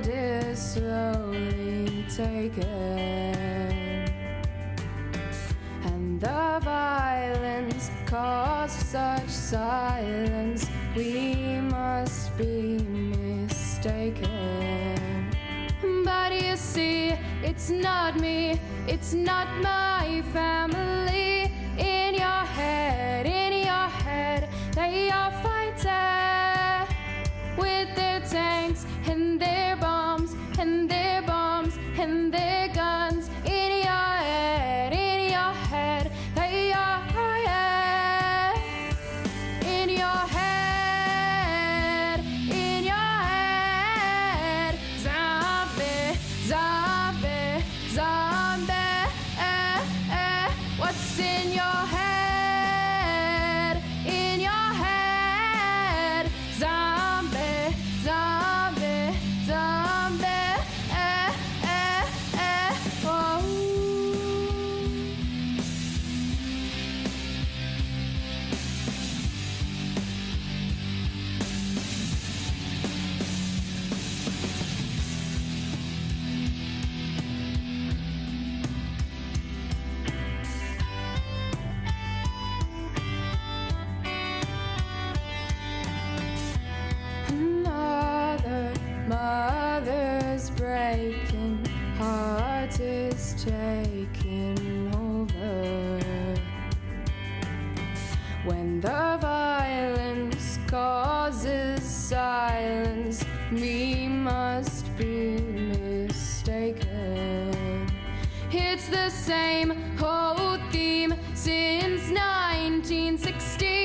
world is slowly taken, and the violence caused such silence. We must be mistaken. But you see, it's not me, it's not my family. In your head, they are fighting with their tanks and their bombs and their bombs and their guns. In your head, they are fighting. In your head, zombie, zombie, zombie. What's in your head? In your head, zombie, zombie, zombie. Whoa. Mother's breaking, heart is taking over. When the violence causes silence, we must be mistaken. It's the same whole theme since 1960.